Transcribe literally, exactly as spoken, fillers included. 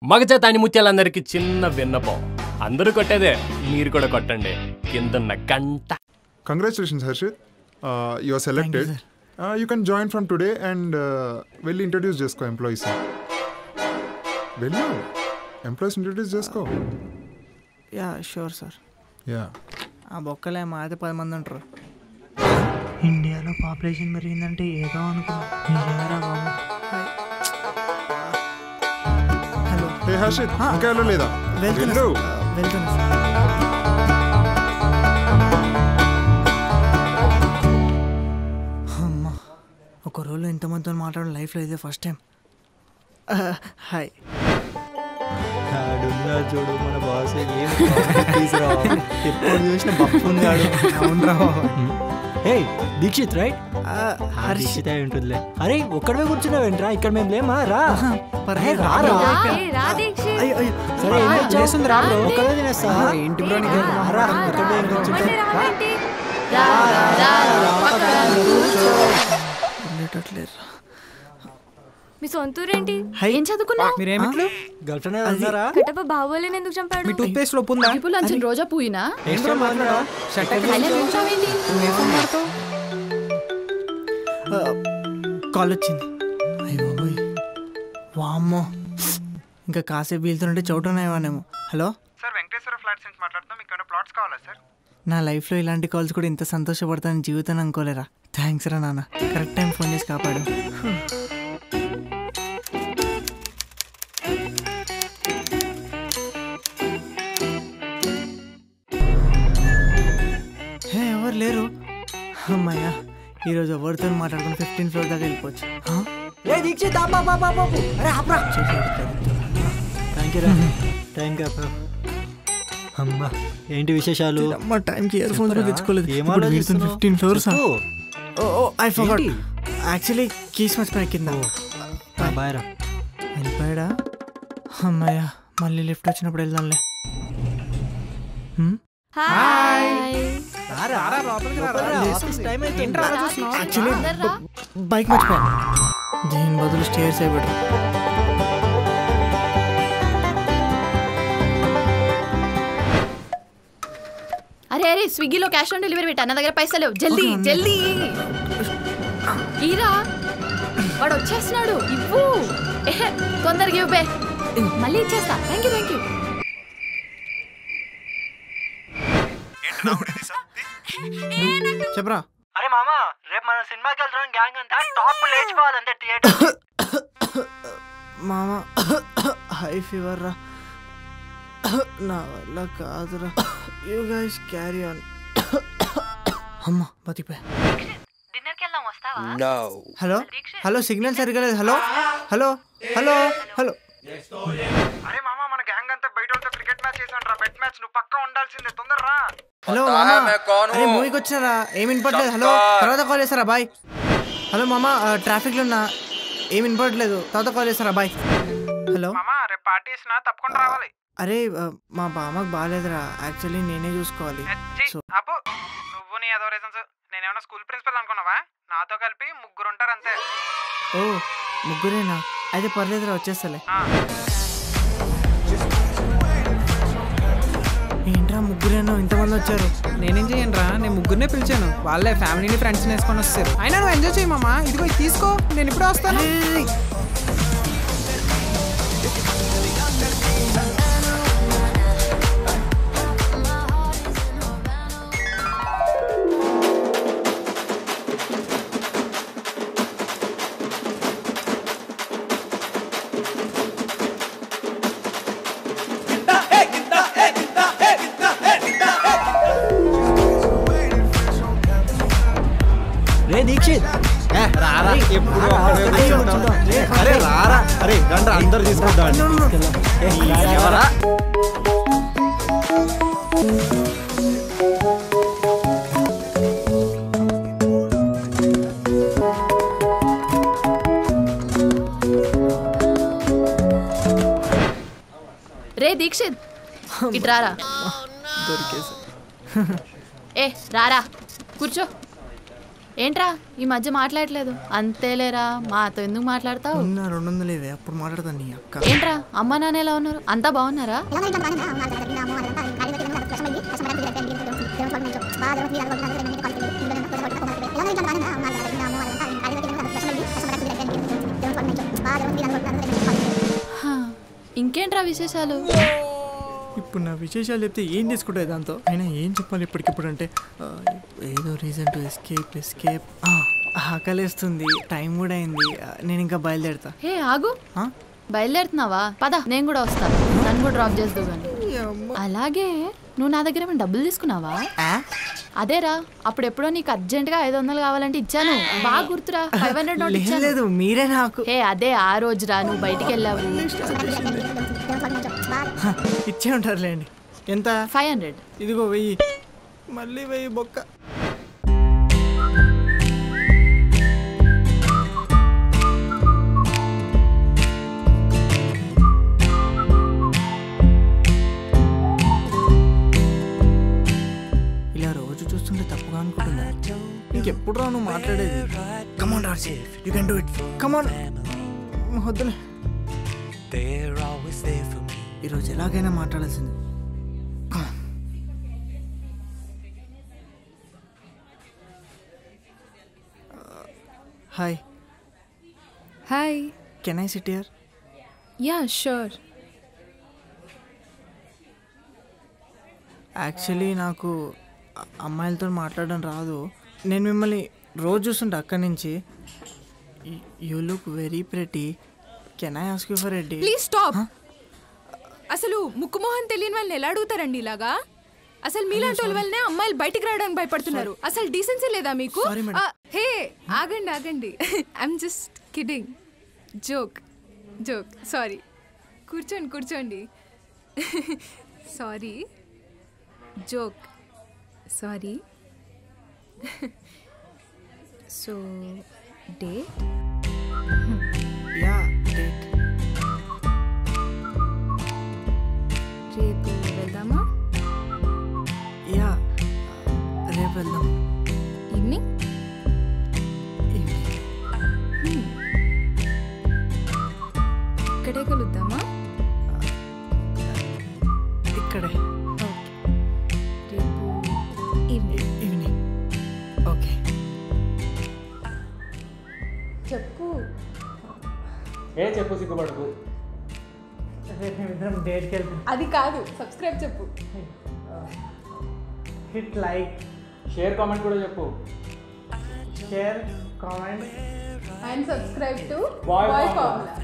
మగజాతి ముత్యాలందరికీ చిన్న విన్నపం, అందరూ కొట్టేదే మీరు కూడా కొట్టండి కిందన్న గంట. Congratulations Harshit, you are selected. You can join from today and వెళ్ళి ఇంట్రడ్యూస్ చేసుకో ఎంప్లాయీస్. వెళ్ళు ఎంప్లాయీస్ ఇంట్రడ్యూస్ చేసుకో. Yeah sure sir. యా ఆ బొక్కలే మా అయితే పది మంది ఉంటారు. ఇండియాలో పాపులేషన్ పెరిగిందంటే ఏదో అనుకున్నా. హలో హే హర్షిత్, ఇంకా వెళ్ళో లేదా? వెళ్తున్నా వెళ్తున్నా అమ్మా, ఒక రోజులో ఎంతమందితో మాట్లాడడం లైఫ్లో ఇదే ఫస్ట్ టైం. హాయ్. ఆడున్నా చూడు మన బాస్ ఎప్పుడు చూసిన బప్పున్నాడు. అవునరా. ఏ దీక్షిత్ రైట్? దీక్షిత్ అయి ఉంటుందిలే. అరే ఒక్కడే కూర్చున్నావేంట్రా? ఇక్కడ మేము లేమా? రా ఒక్కడే తినేస్తా. ఏంటి బ్రో మీ సొంతూరేంటి? ఏం చదువుకున్నావు? మీరేమిట్లు గర్ల్ ఫ్రెండ్ ఉన్నారా? కటప బావోలేని ఎందుకు చంపాడు? మీ టూత్ పేస్ట్ లో పుందా? ఇప్పుడు లంచ్ రోజా పూయినా? ఏంట్రా మాట్లాడా? కాల్ వచ్చింది. అయ్యో బాయ్, వామ్మో, ఇంకా కాసేపు వీలుతుంటే చోటున్నాయేమో. హలో సార్, వెంకటేశ్వర ఫ్లాట్స్ నుంచి మాట్లాడుతున్నాం. మీకు ఏమైనా ప్లాట్స్ కావాలా సార్? నా లైఫ్లో ఇలాంటి కాల్స్ కూడా ఇంత సంతోషపడతానని జీవితాన్ని అనుకోలేరా. థ్యాంక్స్ రా నాన్న, కరెక్ట్ టైం ఫోన్ చేసి కాపాడు. హే ఎవరు లేరు. అమ్మాయ్యా, ఈరోజు ఎవరితో మాట్లాడుకుని ఫిఫ్టీన్ ఫ్లోర్ దాకా వెళ్ళిపోవచ్చు. థ్యాంక్ యూ రా. Thank you. అమ్మా ఏంటి విశేషాలు? అమ్మ టైంకి ఇయర్ ఫోన్స్ తెచ్చుకోలేదు. Fifteen floors. I forgot. Actually keys మర్చిపోయా కింద. బాయ్ రా. వెళ్ళిపోయాడా? అమ్మాయ్యా, మళ్ళీ లిఫ్ట్ వచ్చినప్పుడు వెళ్దాంలే. యాక్చువల్లీ బైక్ మర్చిపోయా. దీని బదులు స్టేర్స్ అయిపోయాడు. అరే అరే, స్విగ్గీలో క్యాష్ ఆన్ డెలివరీ పెట్టా, నా దగ్గర పైసలు లేవు. జల్దీ జల్దీ ఈరా, వాడు వచ్చేస్తున్నాడు. ఇవ్వు, తొందరగా ఇవ్వే, మళ్ళీ ఇచ్చేస్తా. Thank you thank you. చెప్పరా. అరే మామా, రేపు మనం సినిమాకి వెళ్తున్నాం. గ్యాంగ్ అంతా టాప్ లేచిపోవాలంటే థియేటర్. మామా హై ఫీవర్ రా, నా వల్ల కాదురా. You guys carry on. అమ్మా బతికిపోయా. హలో హలో, సిగ్నల్ సరిగా లేదు. Hello hello hello hello. అరే మామా, మన గ్యాంగ్ అంతా బయట క్రికెట్ మ్యాచ్ చేసాను రా. బెట్ మ్యాచ్, నువ్వు పక్కా ఉండాల్సిందే. తొందరరా. హలో మామా, అరే మూవీకి వచ్చినారా? ఏమి వినపడలేదు. హలో, తర్వాత కాల్ చేస్తారా? బాయ్. హలో మామా, ట్రాఫిక్లో ఉన్నా, ఏమి వినపడలేదు. తర్వాత కాల్ చేస్తారా? బాయ్. హలో మామా, రేపు పార్టీ చేసినా తప్పకుండా రావాలి. అరే మా బామ్మకు బాగాలేదురా, యాక్చువల్లీ నేనే చూసుకోవాలి. అప్పు, నువ్వు నీ ఏదో రీజన్స్. నేనేమన్నా స్కూల్ ప్రిన్సిపల్ అనుకున్నావా? నాతో కలిపి ముగ్గురు ఉంటారు అంతే. ఓ ముగ్గురేనా? అయితే పర్లేదురా, వచ్చేస్తలే. ఏంట్రా ముగ్గురేనా? ఇంతమంది వచ్చారు. నేనేం చేయను రా, నేను ముగ్గురినే పిలిచాను. వాళ్ళే ఫ్యామిలీని ఫ్రెండ్స్ వేసుకొని వస్తారు. అయినా నువ్వు ఎంజాయ్ చేయమమ్మా. ఇదిగో తీసుకో, నేను ఇప్పుడే వస్తాను. రే దీక్షిత్, అరే రారా, అరే గంట అందరు తీసుకుంటా. రే దీక్షిత్, ఇటు రారా. దొరికేసా. ఏ రారా, కూర్చో. ఏంట్రా ఈ మధ్య మాట్లాడలేదు? అంతేలేరా, మాతో ఎందుకు మాట్లాడతావు? రెండు వందలు ఇవే అప్పుడు మాట్లాడతాను నీ అక్క. ఏంట్రా అమ్మ నాన్న ఎలా ఉన్నారు? అంతా బాగున్నారా? ఇంకేంట్రా విశేషాలు? ఇప్పుడు నా విశేషాలు చెప్తే ఏం తీసుకుంటాయి దాంతో? అయినా ఏం చెప్పాలి ఇప్పటికిప్పుడు అంటే ఏదో రీజన్ టు ఎస్కేప్ ఎస్కేప్ ఆకలేస్తుంది, టైం కూడా అయింది, నేను ఇంకా బయలుదేరుతా. హే ఆగు, బయలుదేరుతున్నావా? పద నేను కూడా వస్తాను, నన్ను కూడా డ్రాప్ చేద్దు కానీ. అలాగే నువ్వు నా దగ్గర ఏమైనా డబ్బులు తీసుకున్నావా? అదేరా అప్పుడు ఎప్పుడో నీకు అర్జెంట్ గా ఐదు వందలు కావాలంటే ఇచ్చాను, బాగా గుర్తురా. ఫైవ్ హండ్రెడ్ నోట్ ఇచ్చాను. మీరే నాకు. హే అదే ఆ రోజు రా నువ్వు బయటికి వెళ్ళావు. ఇచ్చే ఉంటారులేండి. ఎంత? Five hundred. ఇదిగో వెయ్యి. మళ్ళీ వెయ్యి బొక్క. ఇలా రోజు చూస్తుంటే తప్పుగా అనుకుంటున్నా. ఇంకెప్పుడు రా నువ్వు మాట్లాడేది? Come on Darcy, you can do it. Come on. వద్దులే, ఈరోజు ఎలాగైనా మాట్లాడాల్సింది. Hi. Hi. Can I sit here? Yeah sure. Actually నాకు అమ్మాయిలతో మాట్లాడడం రాదు. నేను మిమ్మల్ని రోజు చూస్తుంటా అక్కడి నుంచి. You look very pretty. Can I ask you for a date? Please stop. అసలు ముక్కు మొహం తెలియని వాళ్ళని ఎలా అడుగుతారండి ఇలాగా? అసలు మీలాంటి వాళ్ళ వల్లనే అమ్మాయిలు బయటికి రావడానికి భయపడుతున్నారు. అసలు డీసెన్సీ లేదా మీకు? హే ఆగండి ఆగండి, I'm just kidding. Joke joke sorry. కూర్చోండి కూర్చోండి. Sorry, joke. Sorry. So date? Yeah date. రేపు వెళ్దామా? యా రేపు వెళ్దాం. ఈవినింగ్? ఈవినింగ్. ఇక్కడే కలుద్దామా? ఇక్కడే. ఓకే, రేపు ఈవినింగ్. ఈవినింగ్. ఓకే. చెప్పు. ఏ చెప్పు, సిగ్గుపడకు. రేపు మేమిద్దరం డేట్కి వెళ్తాం. అది కాదు, సబ్స్క్రైబ్ చెప్పు. హిట్ లైక్, షేర్ కామెంట్ కూడా చెప్పు. Share comment and subscribe to Boy boy Formula. Formula.